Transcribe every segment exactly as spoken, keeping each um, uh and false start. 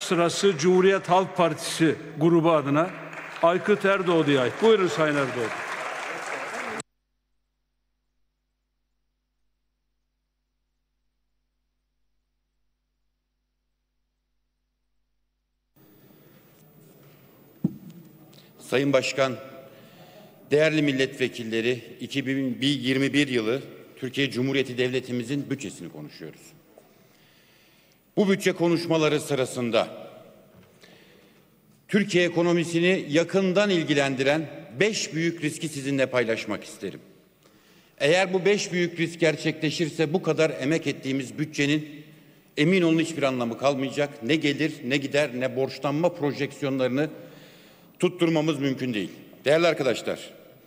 sırası Cumhuriyet Halk Partisi grubu adına Aykut Erdoğdu'ya ait. Buyurun Sayın Erdoğdu. Sayın Başkan, değerli milletvekilleri, iki bin yirmi bir yılı Türkiye Cumhuriyeti Devletimizin bütçesini konuşuyoruz. Bu bütçe konuşmaları sırasında Türkiye ekonomisini yakından ilgilendiren beş büyük riski sizinle paylaşmak isterim. Eğer bu beş büyük risk gerçekleşirse bu kadar emek ettiğimiz bütçenin emin olun hiçbir anlamı kalmayacak. Ne gelir, ne gider, ne borçlanma projeksiyonlarını tutturmamız mümkün değil. Değerli arkadaşlar,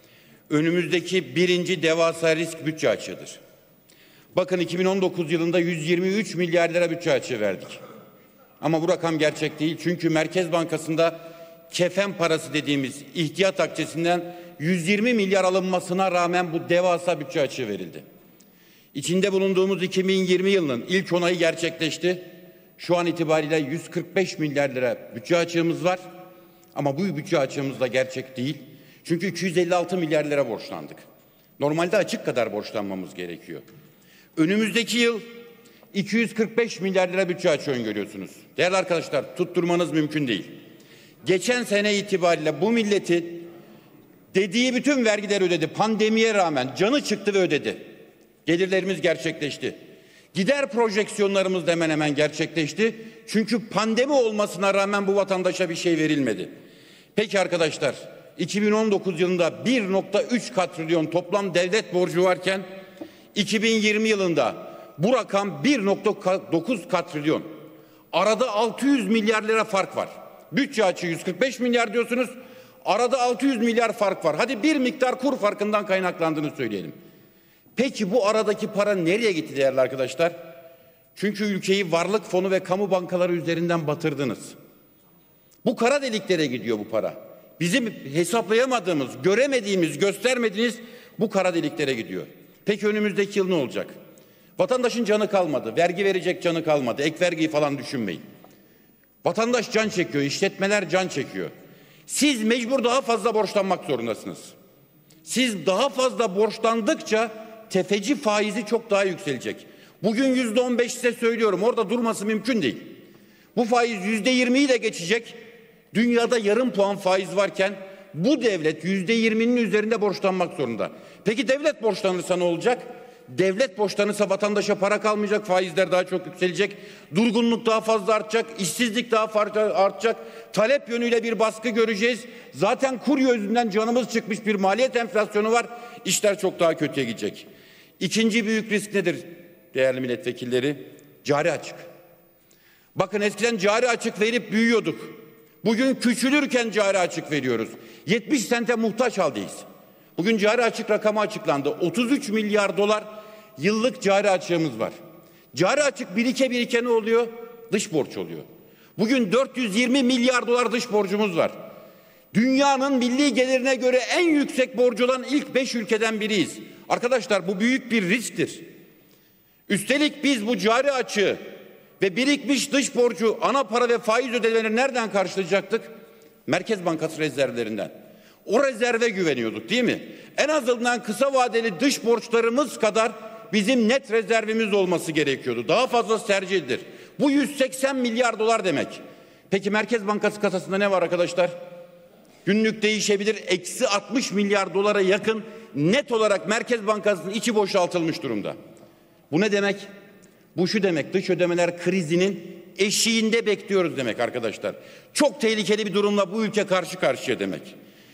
önümüzdeki birinci devasa risk bütçe açığıdır. Bakın iki bin on dokuz yılında yüz yirmi üç milyar lira bütçe açığı verdik. Ama bu rakam gerçek değil. Çünkü Merkez Bankası'nda kefen parası dediğimiz ihtiyat akçesinden yüz yirmi milyar alınmasına rağmen bu devasa bütçe açığı verildi. İçinde bulunduğumuz iki bin yirmi yılının ilk on ayı gerçekleşti. Şu an itibariyle yüz kırk beş milyar lira bütçe açığımız var. Ama bu bütçe açığımız da gerçek değil. Çünkü iki yüz elli altı milyar lira borçlandık. Normalde açık kadar borçlanmamız gerekiyor. Önümüzdeki yıl iki yüz kırk beş milyar lira bütçe açığı öngörüyorsunuz. Değerli arkadaşlar, tutturmanız mümkün değil. Geçen sene itibariyle bu milletin dediği bütün vergileri ödedi. Pandemiye rağmen canı çıktı ve ödedi. Gelirlerimiz gerçekleşti. Gider projeksiyonlarımız da hemen hemen gerçekleşti. Çünkü pandemi olmasına rağmen bu vatandaşa bir şey verilmedi. Peki arkadaşlar, iki bin on dokuz yılında bir nokta üç katrilyon toplam devlet borcu varken iki bin yirmi yılında bu rakam bir nokta dokuz katrilyon. Arada altı yüz milyar lira fark var. Bütçe açığı yüz kırk beş milyar diyorsunuz. Arada altı yüz milyar fark var. Hadi bir miktar kur farkından kaynaklandığını söyleyelim. Peki bu aradaki para nereye gitti değerli arkadaşlar? Çünkü ülkeyi varlık fonu ve kamu bankaları üzerinden batırdınız. Bu kara deliklere gidiyor bu para. Bizim hesaplayamadığımız, göremediğimiz, göstermediğiniz bu kara deliklere gidiyor. Peki önümüzdeki yıl ne olacak? Vatandaşın canı kalmadı. Vergi verecek canı kalmadı. Ek vergiyi falan düşünmeyin. Vatandaş can çekiyor. İşletmeler can çekiyor. Siz mecbur daha fazla borçlanmak zorundasınız. Siz daha fazla borçlandıkça tefeci faizi çok daha yükselecek. Bugün yüzde on beş size söylüyorum. Orada durması mümkün değil. Bu faiz yüzde yirmiyi de geçecek. Dünyada yarım puan faiz varken bu devlet yüzde yirminin üzerinde borçlanmak zorunda. Peki devlet borçlanırsa ne olacak? Devlet borçlanırsa vatandaşa para kalmayacak, faizler daha çok yükselecek, durgunluk daha fazla artacak, işsizlik daha fazla artacak, talep yönüyle bir baskı göreceğiz. Zaten kur yüzünden canımız çıkmış bir maliyet enflasyonu var, işler çok daha kötüye gidecek. İkinci büyük risk nedir değerli milletvekilleri? Cari açık. Bakın eskiden cari açık verip büyüyorduk. Bugün küçülürken cari açık veriyoruz. yetmiş sente muhtaç haldeyiz. Bugün cari açık rakamı açıklandı. otuz üç milyar dolar yıllık cari açığımız var. Cari açık birike birike ne oluyor? Dış borç oluyor. Bugün dört yüz yirmi milyar dolar dış borcumuz var. Dünyanın milli gelirine göre en yüksek borcu olan ilk beş ülkeden biriyiz. Arkadaşlar bu büyük bir risktir. Üstelik biz bu cari açığı ve birikmiş dış borcu, ana para ve faiz ödemelerini nereden karşılayacaktık? Merkez Bankası rezervlerinden. O rezerve güveniyorduk değil mi? En azından kısa vadeli dış borçlarımız kadar bizim net rezervimiz olması gerekiyordu. Daha fazlası tercih edilir. Bu yüz seksen milyar dolar demek. Peki Merkez Bankası kasasında ne var arkadaşlar? Günlük değişebilir. Eksi altmış milyar dolara yakın net olarak Merkez Bankası'nın içi boşaltılmış durumda. Bu ne demek? Bu şu demek, dış ödemeler krizinin eşiğinde bekliyoruz demek arkadaşlar. Çok tehlikeli bir durumla bu ülke karşı karşıya demek.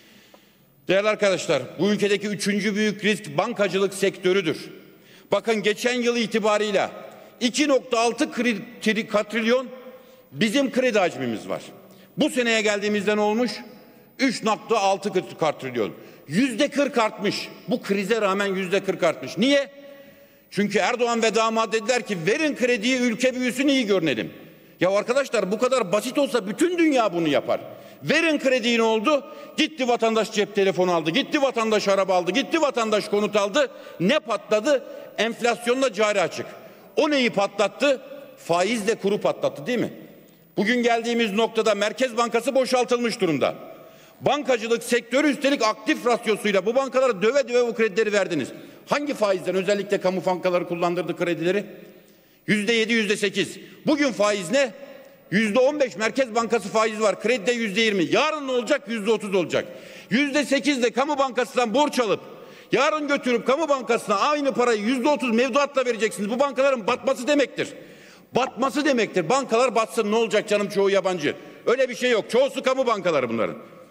Değerli arkadaşlar, bu ülkedeki üçüncü büyük risk bankacılık sektörüdür. Bakın geçen yıl itibarıyla iki nokta altı katrilyon bizim kredi hacmimiz var. Bu seneye geldiğimizde ne olmuş? üç nokta altı katrilyon. Yüzde kırk artmış. Bu krize rağmen yüzde kırk artmış. Niye? Çünkü Erdoğan ve damat dediler ki verin krediyi, ülke büyüsün, iyi görünelim. Ya arkadaşlar bu kadar basit olsa bütün dünya bunu yapar. Verin krediyi, ne oldu? Gitti vatandaş cep telefonu aldı, gitti vatandaş araba aldı, gitti vatandaş konut aldı. Ne patladı? Enflasyonla cari açık. O neyi patlattı? Faizle kuru patlattı değil mi? Bugün geldiğimiz noktada Merkez Bankası boşaltılmış durumda. Bankacılık sektörü üstelik aktif rasyosuyla bu bankalara döve döve bu kredileri verdiniz. Hangi faizden özellikle kamu bankaları kullandırdı kredileri? Yüzde yedi, yüzde sekiz. Bugün faiz ne? Yüzde on beş Merkez Bankası faizi var. Kredide yüzde yirmi. Yarın ne olacak? Yüzde otuz olacak. Yüzde sekiz de kamu bankasından borç alıp yarın götürüp kamu bankasına aynı parayı yüzde otuz mevduatla vereceksiniz. Bu bankaların batması demektir. Batması demektir. Bankalar batsın ne olacak canım, çoğu yabancı. Öyle bir şey yok. Çoğusu kamu bankaları bunların.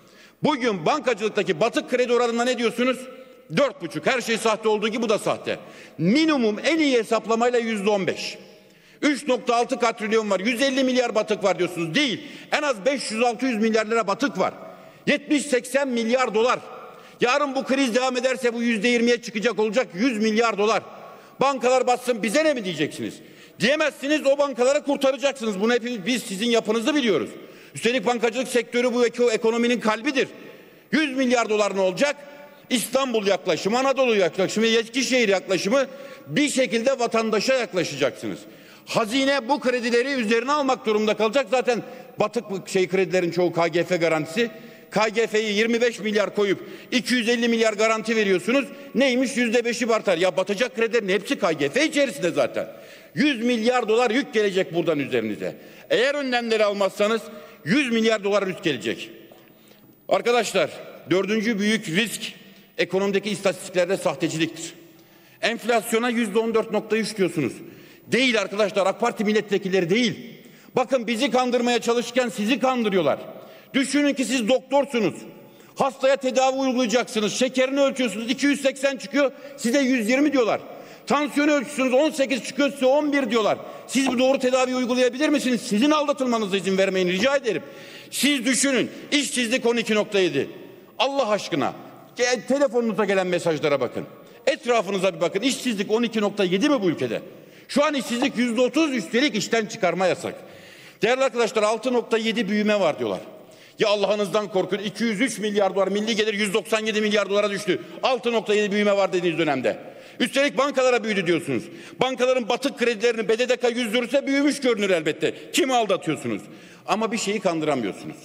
Bugün bankacılıktaki batık kredi oranına ne diyorsunuz? Dört buçuk. Her şey sahte olduğu gibi bu da sahte. Minimum en iyi hesaplamayla yüzde on beş. üç nokta altı katrilyon var. yüz elli milyar batık var diyorsunuz. Değil. En az beş yüz altı yüz milyar lira batık var. yetmiş seksen milyar dolar. Yarın bu kriz devam ederse bu yüzde yirmiye çıkacak olacak yüz milyar dolar. Bankalar batsın bize ne mi diyeceksiniz? Diyemezsiniz, o bankaları kurtaracaksınız. Bunu hepimiz, biz sizin yapınızı biliyoruz. Üstelik bankacılık sektörü bu ekonominin kalbidir. yüz milyar dolar ne olacak? İstanbul yaklaşımı, Anadolu yaklaşımı, Eskişehir yaklaşımı bir şekilde vatandaşa yaklaşacaksınız. Hazine bu kredileri üzerine almak durumunda kalacak. Zaten batık şey kredilerin çoğu K G F garantisi. K G F'yi yirmi beş milyar koyup iki yüz elli milyar garanti veriyorsunuz. Neymiş? yüzde beşi artar. Ya batacak kredilerin hepsi K G F içerisinde zaten. yüz milyar dolar yük gelecek buradan üzerinize. Eğer önlemleri almazsanız yüz milyar dolar risk gelecek. Arkadaşlar, dördüncü büyük risk ekonomideki istatistiklerde sahteciliktir. Enflasyona yüzde on dört nokta üç diyorsunuz. Değil arkadaşlar, AK Parti milletvekilleri değil. Bakın, bizi kandırmaya çalışırken sizi kandırıyorlar. Düşünün ki siz doktorsunuz. Hastaya tedavi uygulayacaksınız. Şekerini ölçüyorsunuz, iki yüz seksen çıkıyor, size yüz yirmi diyorlar. Tansiyonu ölçüyorsunuz, on sekiz çıkıyor, size on bir diyorlar. Siz bu doğru tedaviyi uygulayabilir misiniz? Sizin aldatılmanıza izin vermeyin, rica ederim. Siz düşünün, işsizlik on iki nokta yedi. Allah aşkına, telefonunuza gelen mesajlara bakın. Etrafınıza bir bakın. İşsizlik on iki nokta yedi mi bu ülkede? Şu an işsizlik yüzde otuz, üstelik işten çıkarma yasak. Değerli arkadaşlar, altı nokta yedi büyüme var diyorlar. Ya Allah'ınızdan korkun, iki yüz üç milyar dolar milli gelir yüz doksan yedi milyar dolara düştü. altı nokta yedi büyüme var dediğiniz dönemde. Üstelik bankalara büyüdü diyorsunuz. Bankaların batık kredilerini B D D K yüzdürürse büyümüş görünür elbette. Kimi aldatıyorsunuz? Ama bir şeyi kandıramıyorsunuz.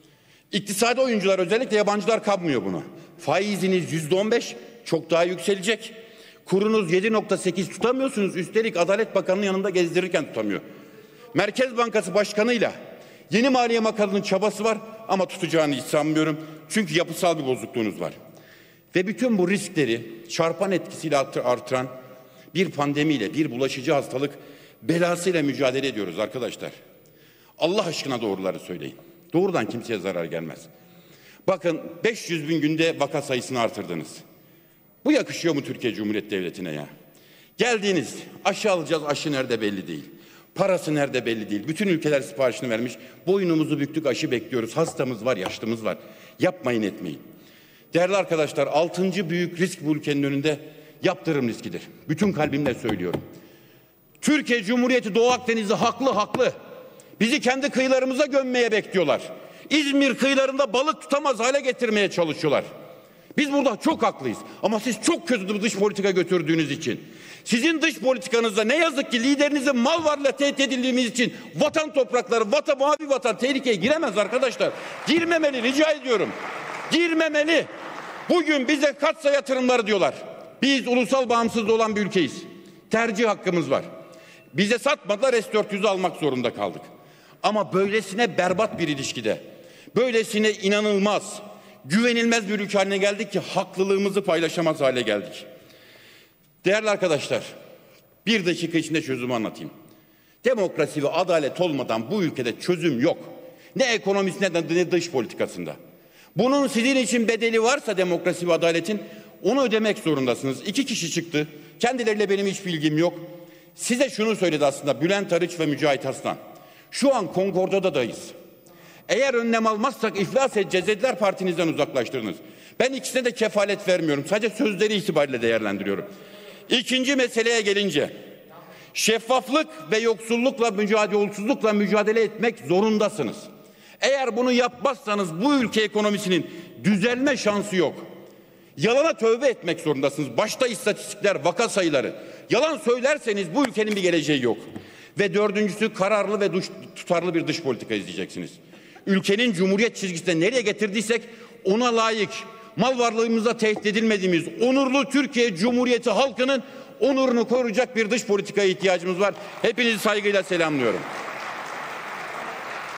İktisadi oyuncular, özellikle yabancılar, kapmıyor bunu. Faiziniz yüzde on beş, çok daha yükselecek. Kurunuz yedi nokta sekiz tutamıyorsunuz. Üstelik Adalet Bakanı'nın yanında gezdirirken tutamıyor. Merkez Bankası Başkanı'yla yeni Maliye Bakanı'nın çabası var ama tutacağını hiç sanmıyorum. Çünkü yapısal bir bozukluğunuz var. Ve bütün bu riskleri çarpan etkisiyle artıran bir pandemiyle, bir bulaşıcı hastalık belasıyla mücadele ediyoruz arkadaşlar. Allah aşkına doğruları söyleyin. Doğrudan kimseye zarar gelmez. Bakın, beş yüz bin günde vaka sayısını artırdınız. Bu yakışıyor mu Türkiye Cumhuriyeti Devleti'ne ya? Geldiniz, aşı alacağız, aşı nerede belli değil. Parası nerede belli değil. Bütün ülkeler siparişini vermiş. Boynumuzu büktük, aşı bekliyoruz. Hastamız var, yaşlımız var. Yapmayın, etmeyin. Değerli arkadaşlar, altıncı büyük risk bu ülkenin önünde yaptırım riskidir. Bütün kalbimle söylüyorum. Türkiye Cumhuriyeti Doğu Akdeniz'de haklı haklı. Bizi kendi kıyılarımıza gömmeye bekliyorlar. İzmir kıyılarında balık tutamaz hale getirmeye çalışıyorlar. Biz burada çok haklıyız. Ama siz çok kötü bir dış politika götürdüğünüz için, sizin dış politikanızda ne yazık ki liderinizin mal varlığıyla tehdit edildiğimiz için vatan toprakları, vatan, mavi vatan tehlikeye giremez arkadaşlar. Girmemeli, rica ediyorum. Girmemeli. Bugün bize katsa yatırımları diyorlar. Biz ulusal bağımsızlığı olan bir ülkeyiz. Tercih hakkımız var. Bize satmadılar, S dört yüz'ü almak zorunda kaldık. Ama böylesine berbat bir ilişkide, böylesine inanılmaz, güvenilmez bir ülke haline geldik ki haklılığımızı paylaşamaz hale geldik. Değerli arkadaşlar, bir dakika içinde çözümü anlatayım. Demokrasi ve adalet olmadan bu ülkede çözüm yok. Ne ekonomisinde ne dış politikasında. Bunun sizin için bedeli varsa demokrasi ve adaletin, onu ödemek zorundasınız. İki kişi çıktı. Kendileriyle benim hiç bilgim yok. Size şunu söyledi aslında Bülent Arıç ve Mücahit Aslan. Şu an konkordadayız. Eğer önlem almazsak iflas edeceğiz dediler, partinizden uzaklaştırınız. Ben ikisine de kefalet vermiyorum. Sadece sözleri itibariyle değerlendiriyorum. İkinci meseleye gelince, şeffaflık ve yoksullukla mücadele, yolsuzlukla mücadele etmek zorundasınız. Eğer bunu yapmazsanız bu ülke ekonomisinin düzelme şansı yok. Yalana tövbe etmek zorundasınız. Başta istatistikler, vaka sayıları. Yalan söylerseniz bu ülkenin bir geleceği yok. Ve dördüncüsü kararlı ve tutarlı bir dış politika izleyeceksiniz. Ülkenin cumhuriyet çizgisine nereye getirdiysek ona layık, mal varlığımıza tehdit edilmediğimiz onurlu Türkiye Cumhuriyeti halkının onurunu koruyacak bir dış politikaya ihtiyacımız var. Hepinizi saygıyla selamlıyorum.